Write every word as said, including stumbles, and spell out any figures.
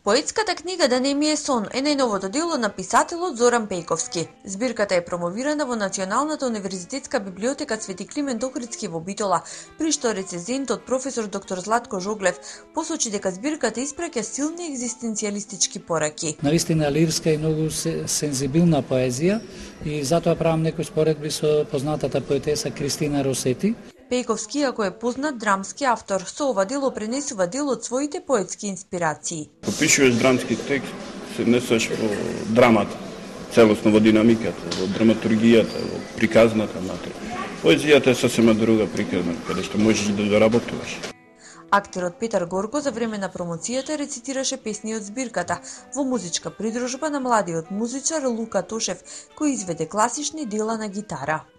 Поетската книга "Да не ми е сон" е најновото дело на писателот Зоран Пејковски. Збирката е промовирана во Националната универзитетска библиотека Свети Климент Охридски во Битола, при што рецензентот професор доктор Златко Жоглев посочи дека збирката испраќа силни екзистенцијалистички пораки. Навистина лирска и многу сензибилна поезија и затоа правам некои споредби со познатата поетеса Кристина Росети. Пејковски, ако е познат драмски автор, со ова дело пренесува дел од своите поетски инспирации. Попишуваш драмски текст, се несеш во драмата, целосно во динамиката, во драматургијата, во приказната материја. Поезијата е сосема друга приказна, каде што можеш да доработуваш. Актерот Петар Горко за време на промоцијата рецитираше песни од збирката во музичка придружба на младиот музичар Лука Тошев, кој изведе класични дела на гитара.